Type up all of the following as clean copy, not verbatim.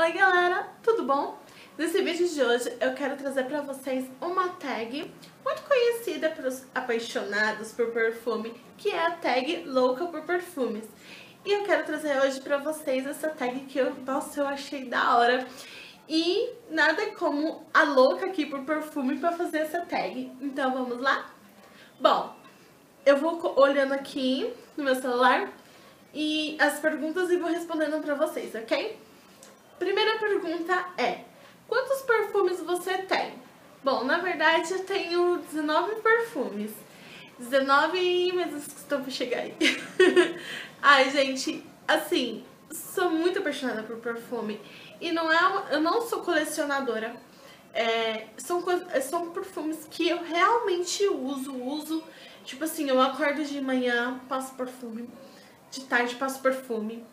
Oi galera, tudo bom? Nesse vídeo de hoje eu quero trazer pra vocês uma tag muito conhecida pelos apaixonados por perfume, que é a tag Louca por Perfumes. E eu quero trazer hoje pra vocês essa tag que eu achei da hora. E nada como a louca aqui por perfume pra fazer essa tag. Então vamos lá? Bom, eu vou olhando aqui no meu celular e as perguntas e vou respondendo pra vocês, ok? Primeira pergunta é: quantos perfumes você tem? Bom, na verdade eu tenho 19 perfumes. 19, mas estão pra chegar aí. Ai, gente, assim, sou muito apaixonada por perfume. E eu não sou colecionadora. São perfumes que eu realmente uso. Tipo assim, eu acordo de manhã, passo perfume. De tarde, passo perfume.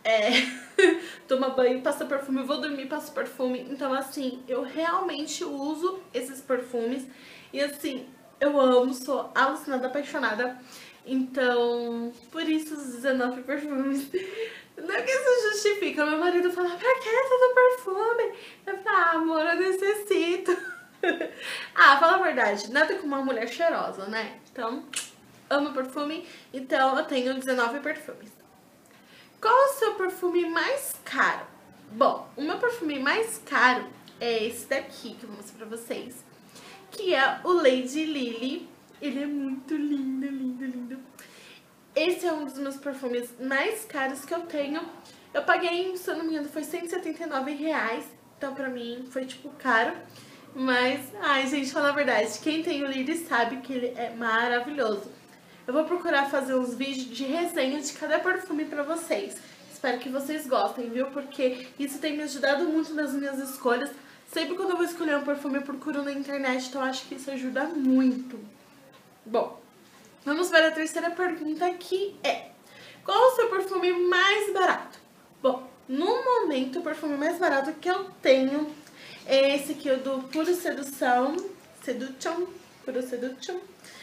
Toma banho, passa perfume, vou dormir, passo perfume. Então assim, eu realmente uso esses perfumes. E assim, eu amo, sou alucinada, apaixonada. Então, por isso os 19 perfumes. Não é que isso justifica. Meu marido fala: pra que tanto perfume? Eu falo: amor, eu necessito. Fala a verdade, nada como uma mulher cheirosa, né? Então, amo perfume. Então eu tenho 19 perfumes. Qual o seu perfume mais caro? Bom, o meu perfume mais caro é esse daqui, que eu vou mostrar pra vocês. Que é o Lady Lily. Ele é muito lindo, lindo, lindo. Esse é um dos meus perfumes mais caros que eu tenho. Eu paguei, se eu não me engano, foi R$179. Então pra mim foi tipo caro. Mas, ai gente, falar a verdade, quem tem o Lily sabe que ele é maravilhoso. Eu vou procurar fazer uns vídeos de resenha de cada perfume pra vocês. Espero que vocês gostem, viu? Porque isso tem me ajudado muito nas minhas escolhas. Sempre quando eu vou escolher um perfume eu procuro na internet, então eu acho que isso ajuda muito. Bom, vamos para a terceira pergunta, que é: qual o seu perfume mais barato? Bom, no momento o perfume mais barato que eu tenho é esse aqui, o do Puro Sedução. Puro Seduction.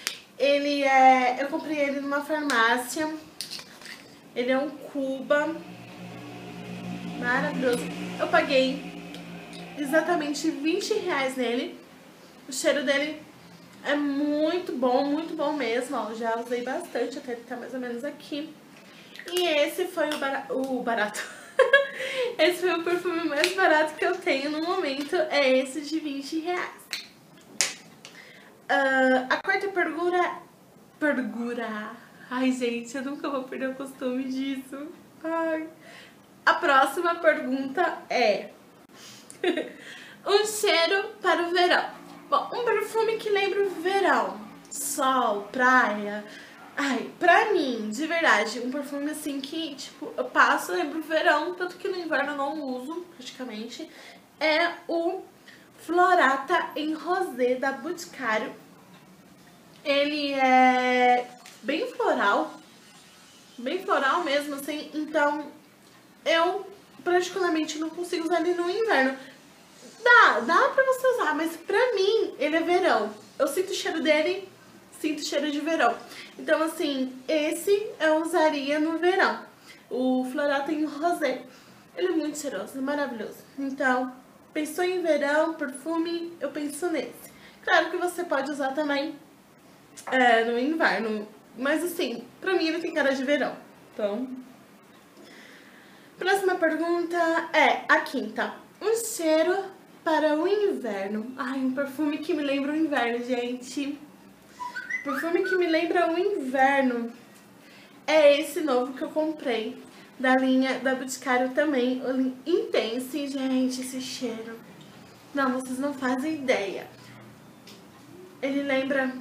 Eu comprei ele numa farmácia. Ele é um Cuba. Maravilhoso. Eu paguei exatamente R$20 nele. O cheiro dele é muito bom mesmo. Ó, já usei bastante, até ele tá mais ou menos aqui. E esse foi o barato. Esse foi o perfume mais barato que eu tenho no momento. É esse de R$20. A quarta pergunta. Ai, gente, eu nunca vou perder o costume disso. Ai. A próxima pergunta é: um cheiro para o verão. Bom, um perfume que lembra o verão. Sol, praia. Ai, pra mim, de verdade, um perfume assim que, tipo, eu passo, lembro o verão, tanto que no inverno eu não uso, praticamente, é o Florata em Rosé da Boticário. Ele é bem floral mesmo, assim, então eu praticamente não consigo usar ele no inverno. Dá pra você usar, mas pra mim ele é verão. Eu sinto o cheiro dele, sinto o cheiro de verão. Então assim, esse eu usaria no verão. O Florata em Rosé. Ele é muito cheiroso, maravilhoso. Então, pensou em verão, perfume, eu penso nesse. Claro que você pode usar também no inverno, mas assim, pra mim ele tem cara de verão. Então, próxima pergunta é a quinta: um cheiro para o inverno. Ai, um perfume que me lembra o inverno, gente. Perfume que me lembra o inverno é esse novo que eu comprei, da linha da Boticário também, o Intense. Gente, esse cheiro, não, vocês não fazem ideia. Ele lembra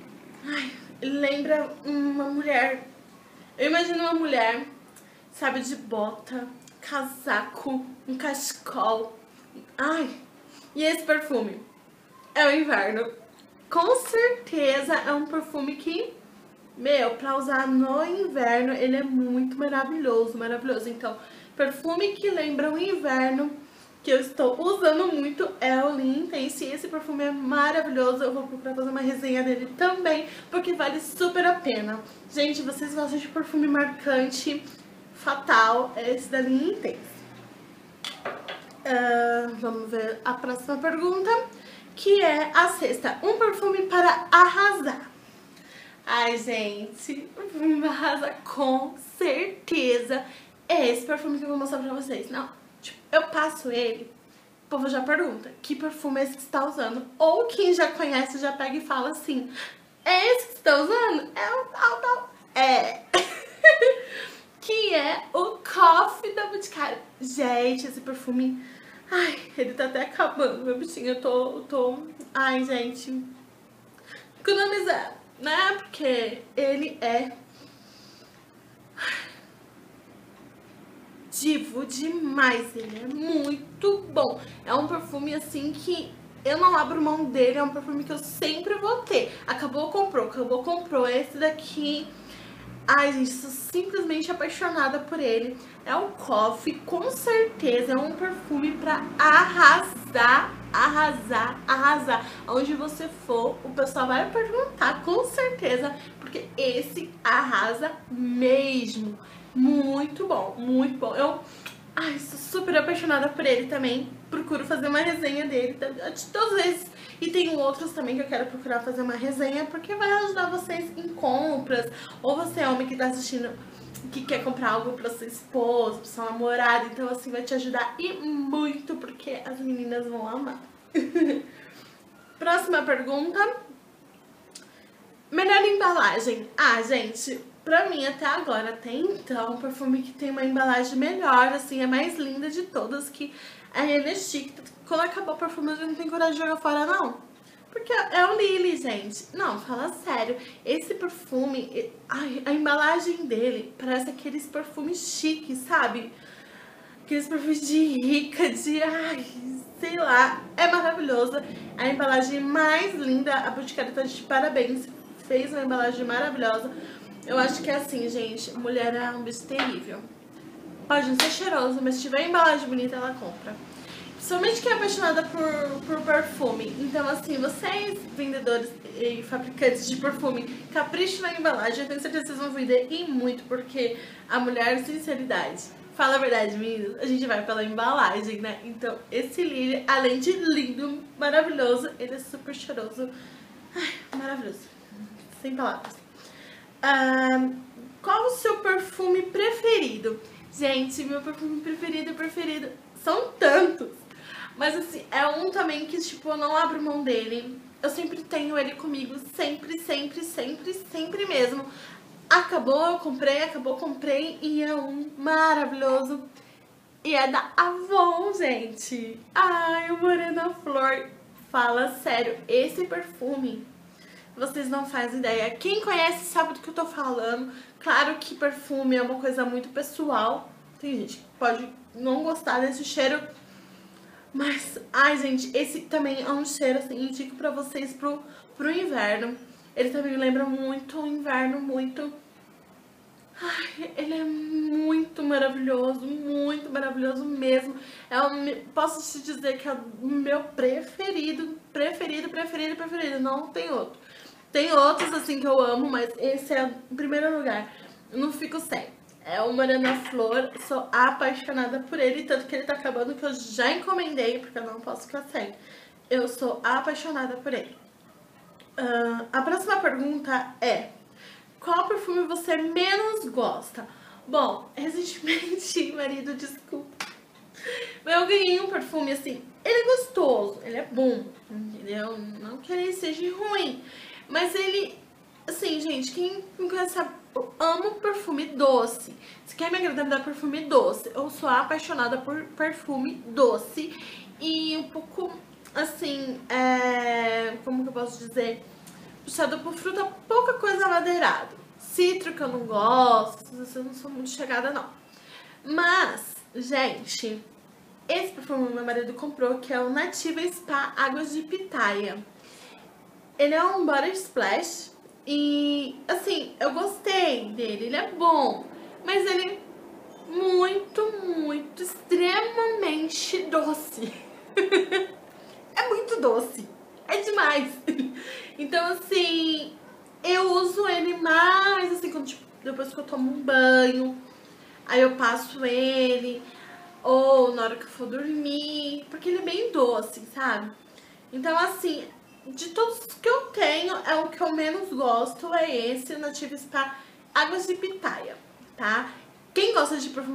uma mulher. Eu imagino uma mulher, sabe, de bota, casaco, um cachecol. Ai, e esse perfume é o inverno. Com certeza é um perfume que, pra usar no inverno, ele é muito maravilhoso, maravilhoso. Então, perfume que lembra o inverno, que eu estou usando muito, é o Lean Intense. Esse perfume é maravilhoso. Eu vou procurar fazer uma resenha dele também, porque vale super a pena. Gente, vocês gostam de perfume marcante, fatal, é esse da Lean Intense. Vamos ver a próxima pergunta, que é a sexta. Um perfume para arrasar. Ai, gente, o perfume para arrasar com certeza é esse perfume que eu vou mostrar pra vocês. Não, tipo, eu passo ele, o povo já pergunta, que perfume é esse que você tá usando? Ou quem já conhece já pega e fala assim, é esse que você tá usando? É o tal. É... que é o Coffee da Boticário. Gente, esse perfume... Ai, ele tá até acabando, meu bichinho. Eu tô... Ai, gente... economizar, né? Porque ele é... divo demais. Ele é muito bom. É um perfume, assim, que... eu não abro mão dele. É um perfume que eu sempre vou ter. Acabou, comprou. Esse daqui... ai, gente, sou simplesmente apaixonada por ele. É um Coffee, com certeza é um perfume pra arrasar, arrasar. Onde você for, o pessoal vai perguntar, com certeza, porque esse arrasa mesmo. Muito bom, muito bom. Ai, sou super apaixonada por ele também. Procuro fazer uma resenha dele de todas as vezes. E tem outros também que eu quero procurar fazer uma resenha, porque vai ajudar vocês em compras. Ou você é homem que tá assistindo, que quer comprar algo pra sua esposa, pra sua namorada. Então assim, vai te ajudar e muito, porque as meninas vão amar. Próxima pergunta. Melhor embalagem. Ah, gente, pra mim até agora, até então, o perfume que tem uma embalagem melhor, assim, é mais linda de todas, que a NX. Quando acabar o perfume, eu não tenho coragem de jogar fora, não. Porque é o Lily, gente. Não, fala sério. Esse perfume, ai, a embalagem dele parece aqueles perfumes chiques, sabe? Aqueles perfumes de rica, ai, sei lá. É maravilhosa. A embalagem mais linda. A Boticário tá de parabéns. Fez uma embalagem maravilhosa. Eu acho que é assim, gente. Mulher é um bicho terrível. Pode não ser cheiroso, mas se tiver embalagem bonita, ela compra. Somente quem é apaixonada por perfume. Então, assim, vocês, vendedores e fabricantes de perfume, caprichem na embalagem. Eu tenho certeza que vocês vão vender e muito, porque a mulher, sinceridade. Fala a verdade, meninos, a gente vai pela embalagem, né? Então, esse Lily, além de lindo, maravilhoso, ele é super cheiroso. Ai, maravilhoso. Sem palavras. Qual o seu perfume preferido? Gente, meu perfume preferido são tantos. Mas assim, é um também que, tipo, eu não abro mão dele. Eu sempre tenho ele comigo, sempre mesmo. Acabou, comprei e é um maravilhoso. E é da Avon, gente. Ai, o Morena Flor. Fala sério, esse perfume, vocês não fazem ideia. Quem conhece sabe do que eu tô falando. Claro que perfume é uma coisa muito pessoal. Tem gente que pode não gostar desse cheiro. Mas, ai, gente, esse também é um cheiro, assim, indico pra vocês pro inverno. Ele também me lembra muito o inverno, muito... Ai, ele é muito maravilhoso mesmo. Posso te dizer que é o meu preferido. Não tem outro. Tem outros, assim, que eu amo, mas esse é o primeiro lugar. Eu não fico sem. É o Morena Flor, sou apaixonada por ele, tanto que ele tá acabando, que eu já encomendei, porque eu não posso ficar sem. Eu sou apaixonada por ele. A próxima pergunta é: qual perfume você menos gosta? Bom, recentemente, marido, desculpa, eu ganhei um perfume assim, ele é gostoso, ele é bom, entendeu? Não que ele seja ruim, mas ele, assim, gente, quem me conhece sabe, eu amo perfume doce. Se quer me agradar, me dá perfume doce. Eu sou apaixonada por perfume doce e um pouco, assim, como que eu posso dizer? Puxado por fruta, pouca coisa amadeirada. Cítrico eu não gosto, eu não sou muito chegada, não. Mas, gente, esse perfume meu marido comprou, que é o Nativa Spa Águas de Pitaia. Ele é um body splash e, assim, eu gostei dele, ele é bom, mas ele é muito, extremamente doce. É muito doce, é demais. Então, assim, eu uso ele mais, assim, quando, tipo, depois que eu tomo um banho, aí eu passo ele. ou na hora que eu for dormir, porque ele é bem doce, sabe? Então, assim, de todos os que eu tenho, é o que eu menos gosto, é esse, o Nativa Spa Águas de Pitaia, tá? Quem gosta de perfume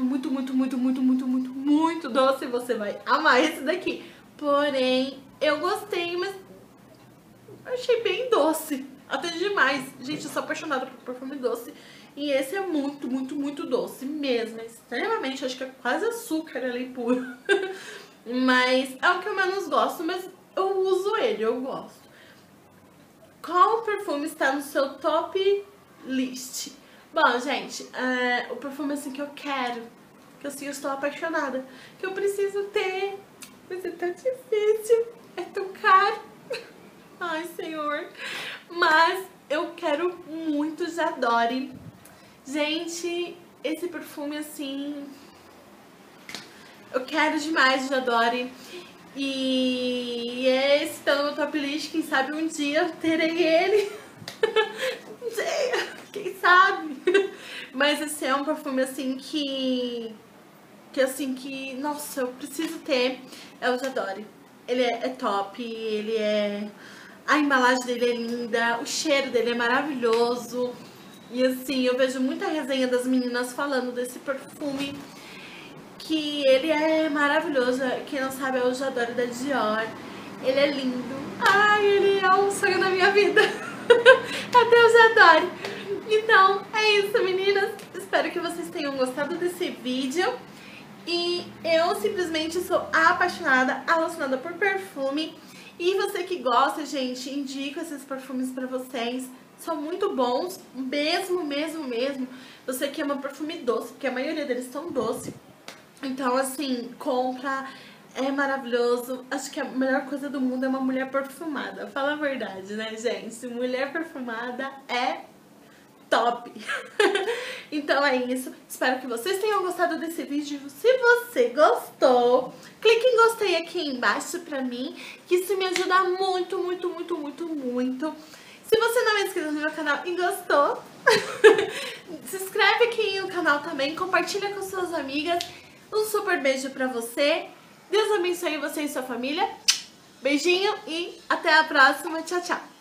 muito doce, você vai amar esse daqui. Porém, eu gostei, mas eu achei bem doce, até demais. Gente, eu sou apaixonada por perfume doce. E esse é muito doce mesmo, é extremamente, acho que é quase açúcar ali puro. Mas é o que eu menos gosto, mas eu uso ele, eu gosto. Qual perfume está no seu top list? Bom, gente, o perfume assim que eu quero, que assim eu estou apaixonada, que eu preciso ter, mas é tão difícil, é tão caro. Ai, Senhor. Mas eu quero muito J'Adore. Gente, esse perfume assim, eu quero demais J'Adore. E esse tá no meu top list, quem sabe um dia eu terei ele. Um dia, quem sabe? Mas esse é um perfume assim que nossa, eu preciso ter, é o J'Adore. Ele é top, ele é... A embalagem dele é linda, o cheiro dele é maravilhoso. E assim, eu vejo muita resenha das meninas falando desse perfume, que ele é maravilhoso. Quem não sabe, é o J'Adore da Dior. Ele é lindo. Ai, ele é um sonho da minha vida. Até o J'Adore. Então, é isso, meninas. Espero que vocês tenham gostado desse vídeo. E eu simplesmente sou apaixonada, alucinada por perfume. E você que gosta, gente, indico esses perfumes pra vocês. São muito bons, mesmo. Você que ama perfume doce, porque a maioria deles são doce. Então, assim, compra, é maravilhoso. Acho que a melhor coisa do mundo é uma mulher perfumada. Fala a verdade, né, gente? Mulher perfumada é top. Então é isso. Espero que vocês tenham gostado desse vídeo. Se você gostou, clique em gostei aqui embaixo pra mim, que isso me ajuda muito. Se você não é inscrito no meu canal e gostou, se inscreve aqui no canal também, compartilha com suas amigas. Um super beijo pra você. Deus abençoe você e sua família. Beijinho e até a próxima. Tchau, tchau.